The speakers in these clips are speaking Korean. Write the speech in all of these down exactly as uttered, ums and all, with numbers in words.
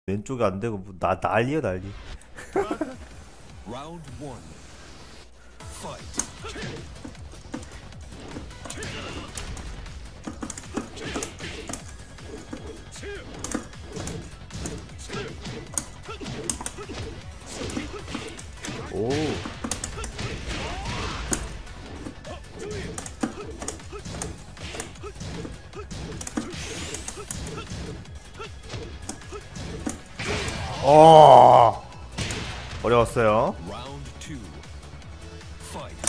왼쪽이 안 되고 뭐 나 난리야 난리. Round one. Fight. 오. 어. 어려웠어요. Round two. Fight.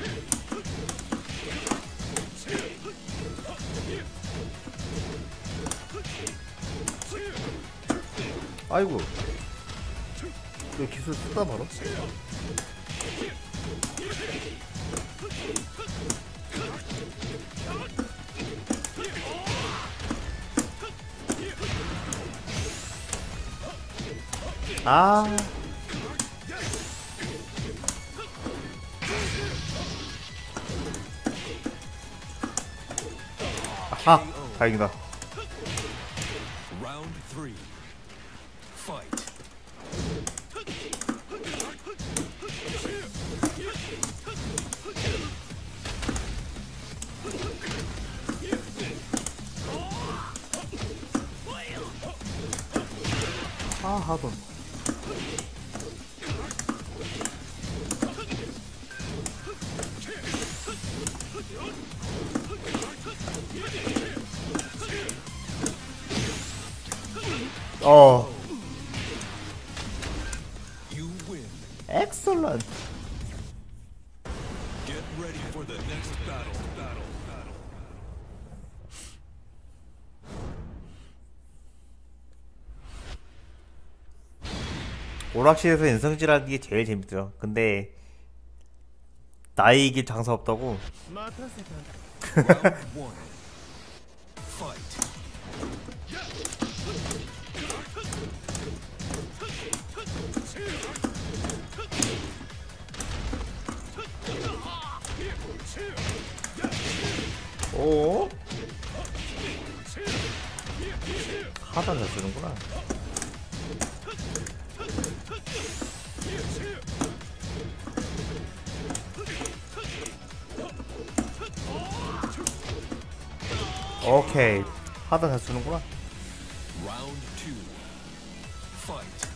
아이고. 왜 기술 쓰다 바로? 아. 아하, 다행이다. Round three. Fight. 아, 하던. 어. You win. 엑설런트. Get ready for the next battle. Battle. Battle. 오락실에서 인성질하는 게 제일 재밌더라. 근데 나이 이길 장사 없다고. Round one. Fight. 오? 하단 잘 쓰는구나. 오케이. 하단 잘 쓰는구나. Round two. Fight.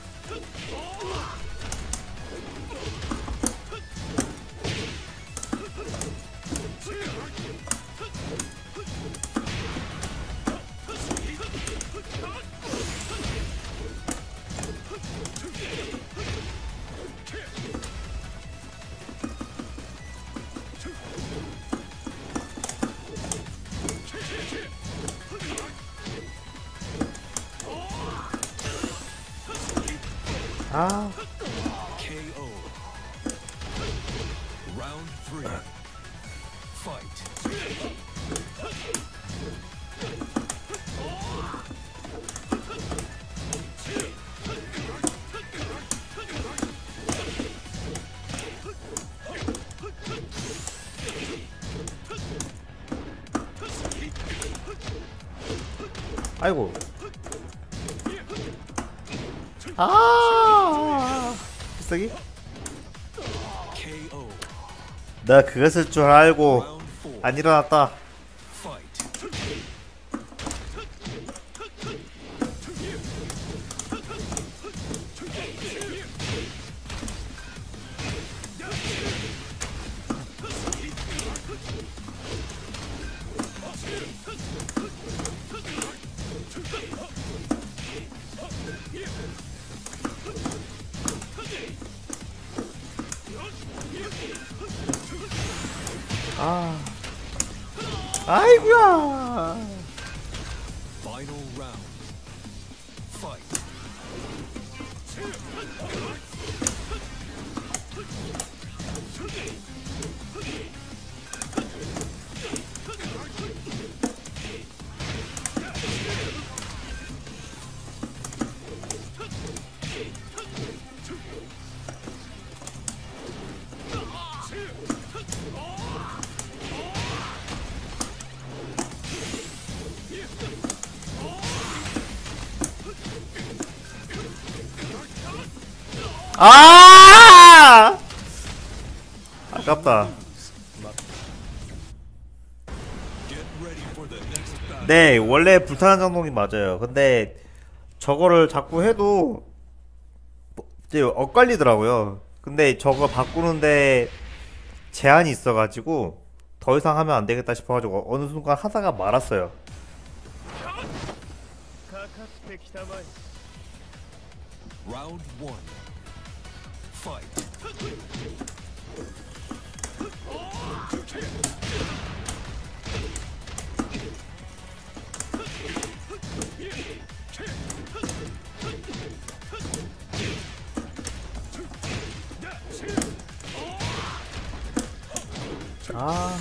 아. K O. Round three. Fight. 아이고. 아. 비싸기? K O. 나 그거 쓸 줄 알고 Round four. 안 일어났다. Fight. 아. 아이고야. Final round. Fight. 아! 아깝다. Get ready for the next battle. 네, 원래 불타는 장동이 맞아요. 근데 저거를 자꾸 해도 뭐, 이제 엇갈리더라고요. 근데 저거 바꾸는데 제한이 있어가지고 더 이상 하면 안 되겠다 싶어가지고 어느 순간 하다가 말았어요. Round one. Fight. 아,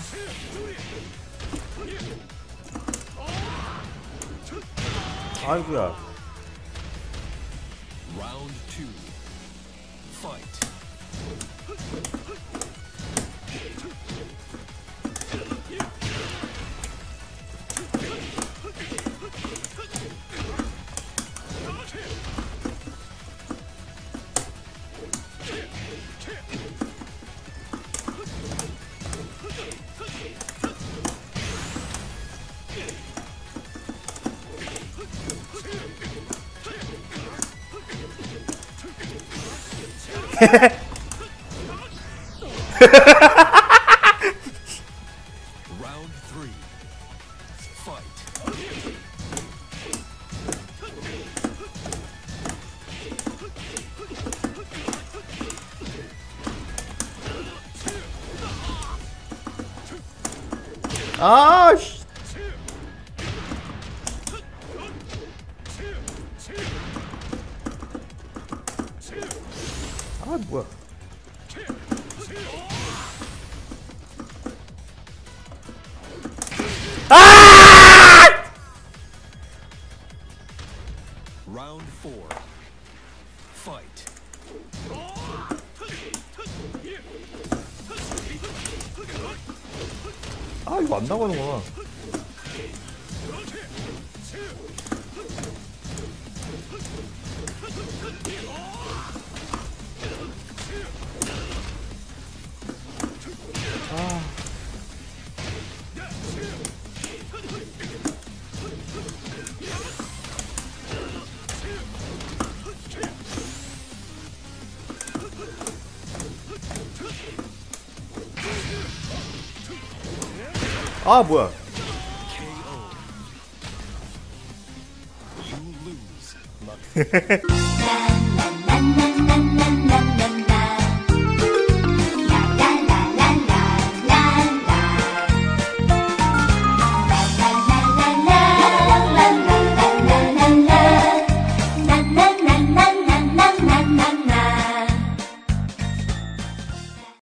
아이고야. Round two. Fight. Round three. Fight. 아, 씨. 아, 뭐야. 아! Round four. Fight. 아, 이거 안 나가는구나. 아, 뭐야. K O. You lose.